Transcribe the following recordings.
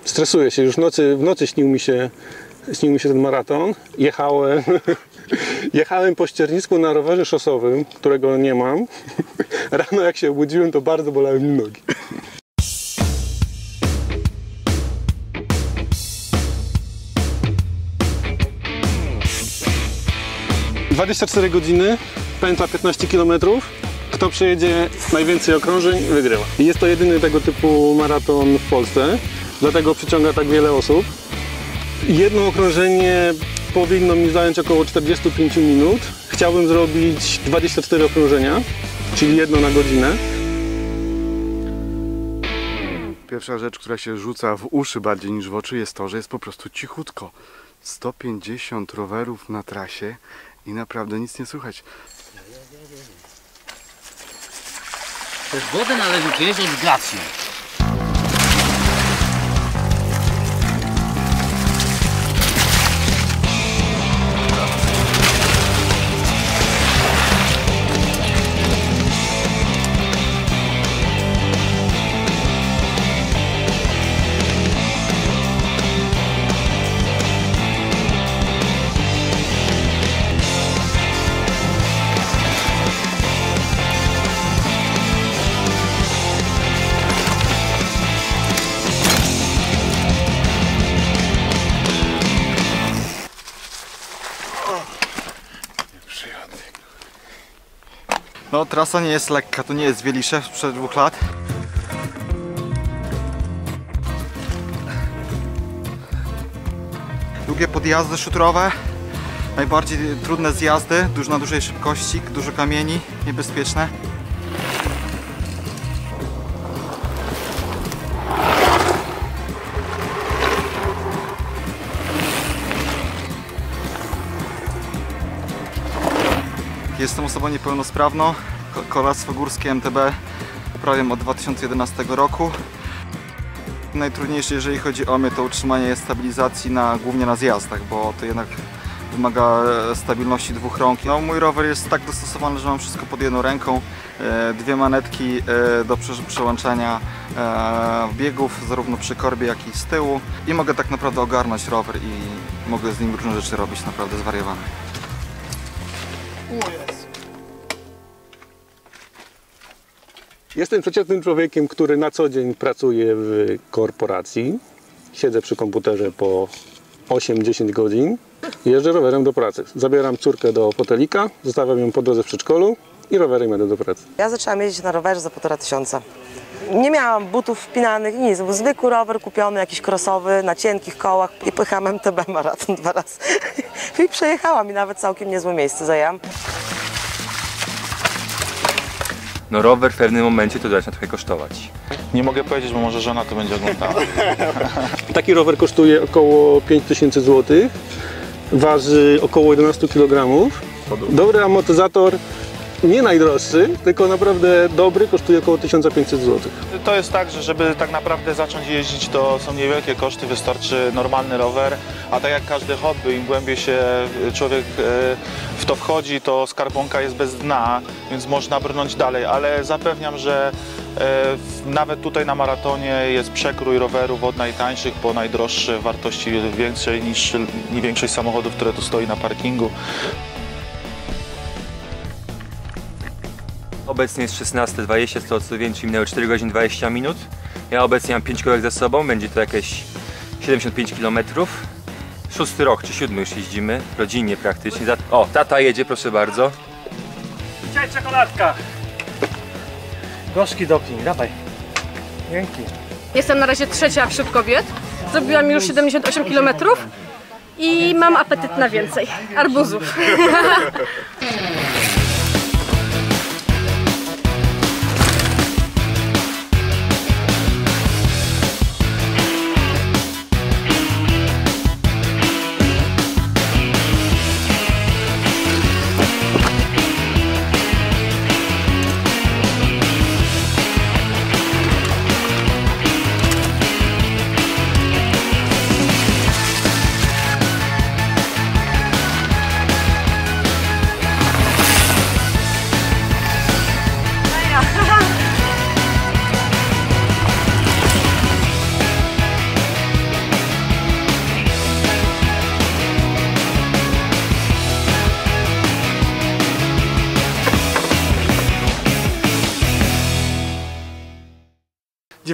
Stresuję się, już w nocy śnił mi się ten maraton. Jechałem po ściernisku na rowerze szosowym, którego nie mam. Rano jak się obudziłem, to bardzo bolały mi nogi. 24 godziny, pętla 15 km. Kto przejedzie najwięcej okrążeń, wygrywa. I jest to jedyny tego typu maraton w Polsce, dlatego przyciąga tak wiele osób. Jedno okrążenie powinno mi zająć około 45 minut. Chciałbym zrobić 24 okrążenia, czyli jedno na godzinę. Pierwsza rzecz, która się rzuca w uszy bardziej niż w oczy, jest to, że jest po prostu cichutko. 150 rowerów na trasie i naprawdę nic nie słychać. Też wodę należy czyjeś obligacje. No, trasa nie jest lekka, to nie jest Wielisze sprzed 2 lat. Długie podjazdy szutrowe, najbardziej trudne zjazdy, na dużej szybkości, dużo kamieni, niebezpieczne. Jestem osobą niepełnosprawną, kolarstwo górskie MTB uprawiam od 2011 roku. Najtrudniejsze, jeżeli chodzi o mnie, to utrzymanie stabilizacji głównie na zjazdach, bo to jednak wymaga stabilności 2 rąk. No, mój rower jest tak dostosowany, że mam wszystko pod jedną ręką, 2 manetki do przełączania biegów, zarówno przy korbie, jak i z tyłu, i mogę tak naprawdę ogarnąć rower i mogę z nim różne rzeczy robić, naprawdę zwariowane. Jestem przeciętnym człowiekiem, który na co dzień pracuje w korporacji. Siedzę przy komputerze po 8-10 godzin. Jeżdżę rowerem do pracy. Zabieram córkę do fotelika, zostawiam ją po drodze w przedszkolu i rowerem jadę do pracy. Ja zaczęłam jeździć na rowerze za 1500. Nie miałam butów wpinanych, nic. Był zwykły rower kupiony, jakiś crossowy, na cienkich kołach, i pojechałam MTB maraton 2 razy. I przejechałam i nawet całkiem niezłe miejsce zajęłam. No, rower w pewnym momencie to zaczyna trochę kosztować. Nie mogę powiedzieć, bo może żona to będzie oglądała. Taki rower kosztuje około 5000 zł. Waży około 11 kg. Dobry amortyzator, nie najdroższy, tylko naprawdę dobry, kosztuje około 1500 zł. To jest tak, że żeby tak naprawdę zacząć jeździć, to są niewielkie koszty, wystarczy normalny rower, a tak jak każdy hobby, im głębiej się człowiek w to wchodzi, to skarbonka jest bez dna, więc można brnąć dalej, ale zapewniam, że nawet tutaj na maratonie jest przekrój rowerów od najtańszych po najdroższe, wartości większej niż większość samochodów, które tu stoi na parkingu. Obecnie jest 16:20, z tego co wiem, czyli minęły 4 godziny 20 minut. Ja obecnie mam 5 kołek za sobą, będzie to jakieś 75 km. 6. rok czy 7 już jeździmy, rodzinnie praktycznie. O, tata jedzie, proszę bardzo. Dzisiaj czekoladka. Gorzki doping, dawaj. Dzięki. Jestem na razie 3. wśród kobiet. Zrobiłam już 78 km i mam apetyt na więcej arbuzów.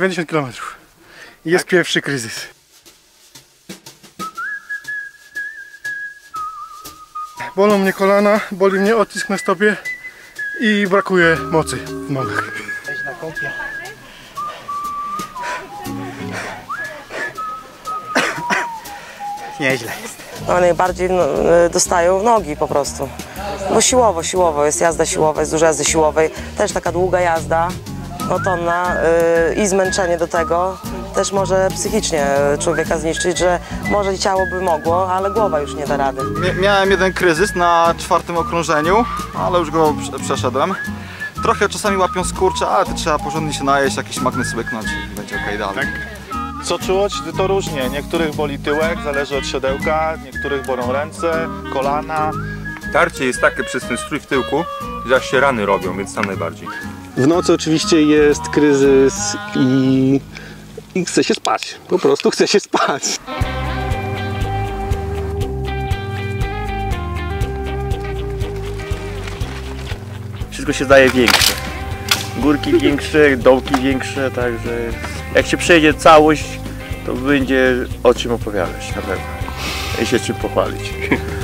90 km. Jest pierwszy kryzys. Bolą mnie kolana, boli mnie odcisk na stopie i brakuje mocy w nogach. Weź na kąpiel. Nieźle jest. No, najbardziej dostają nogi po prostu. Bo siłowo jest jazda siłowa, jest dużo jazdy siłowej. Też taka długa jazda, monotonna i zmęczenie do tego też może psychicznie człowieka zniszczyć, że może i ciało by mogło, ale głowa już nie da rady. Miałem jeden kryzys na 4. okrążeniu, ale już go przeszedłem. Trochę czasami łapią skurcze, ale to trzeba porządnie się najeść, jakiś magnes łyknąć i będzie okej dalej. Tak. Co czuć? To różnie. Niektórych boli tyłek, zależy od siodełka, niektórych bolą ręce, kolana. Tarcie jest takie przez ten strój w tyłku, że aż się rany robią, więc tam najbardziej. W nocy oczywiście jest kryzys i chce się spać. Po prostu chce się spać. Wszystko się zdaje większe. Górki większe, dołki większe, także jak się przejdzie całość, to będzie o czym opowiadać na pewno. I się czym pochwalić.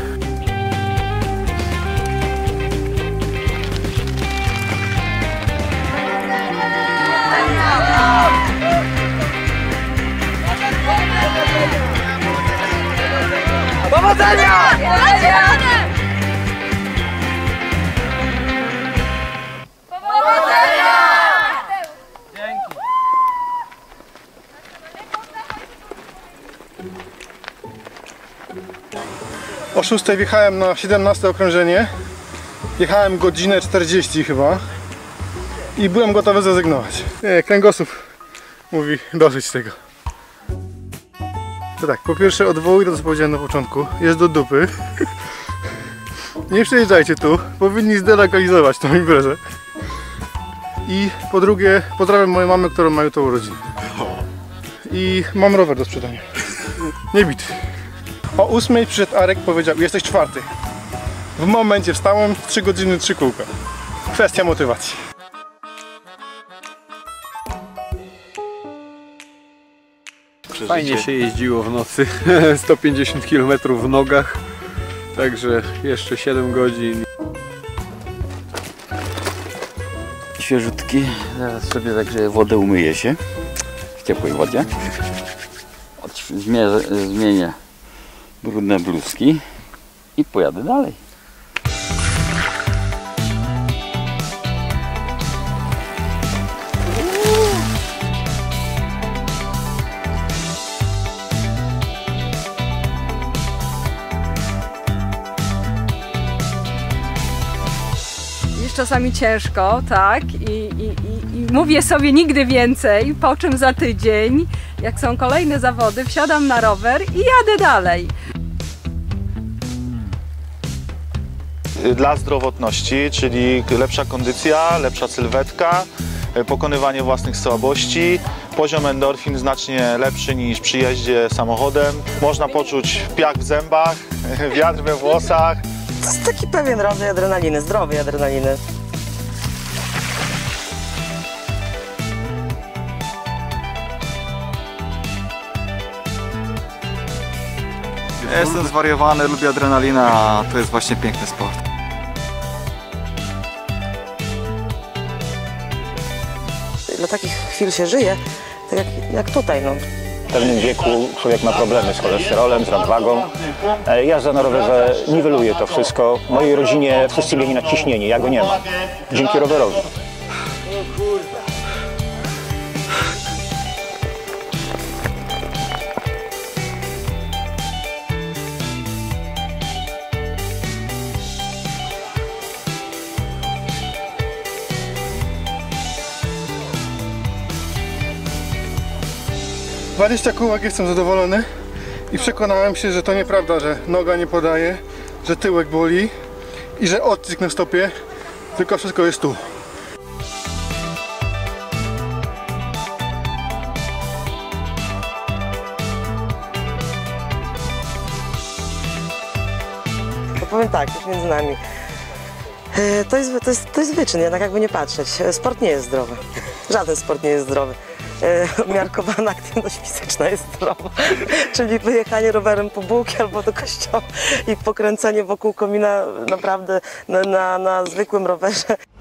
Powodzenia! O 6 wjechałem na 17 okrążenie. Jechałem godzinę 40 chyba. I byłem gotowy zrezygnować. Kręgosłup mówi dosyć tego. To tak, po pierwsze odwołuj to, co powiedziałem na początku. Jest do dupy. Nie przyjeżdżajcie tu. Powinni zdelokalizować tą imprezę. I po drugie pozdrawiam moją mamę, którą ma jutro urodziny. I mam rower do sprzedania. Nie bity. O 8 przyszedł Arek, powiedział: jesteś 4. W momencie wstałem, 3 godziny, 3 kółka. Kwestia motywacji. Fajnie się jeździło w nocy, 150 km w nogach, także jeszcze 7 godzin. Świeżutki, zaraz sobie także wodę umyję się w ciepłej wodzie. Zmienię brudne bluzki i pojadę dalej. Jest czasami ciężko, tak, i mówię sobie nigdy więcej, po czym za tydzień, jak są kolejne zawody, wsiadam na rower i jadę dalej. Dla zdrowotności, czyli lepsza kondycja, lepsza sylwetka, pokonywanie własnych słabości, poziom endorfin znacznie lepszy niż przy jeździe samochodem. Można poczuć piach w zębach, wiatr we włosach. To jest taki pewien rodzaj adrenaliny, zdrowej adrenaliny. Ja jestem zwariowany, lubię adrenalinę, a to jest właśnie piękny sport. Dla takich chwil się żyje, tak jak tutaj. No. W pewnym wieku człowiek ma problemy z cholesterolem, z nadwagą. Jazda na rowerze niweluje to wszystko. W mojej rodzinie wszyscy mieli nadciśnienie, ja go nie mam. Dzięki rowerowi. 20 kółek, jestem zadowolony i przekonałem się, że to nieprawda, że noga nie podaje, że tyłek boli i że odcisk na stopie, tylko wszystko jest tu. To powiem tak, już między nami. To jest wyczyn, jednak jakby nie patrzeć. Sport nie jest zdrowy. Żaden sport nie jest zdrowy. umiarkowana aktywność fizyczna jest zdrowa. Czyli wyjechanie rowerem po bułki albo do kościoła i pokręcenie wokół komina naprawdę na zwykłym rowerze.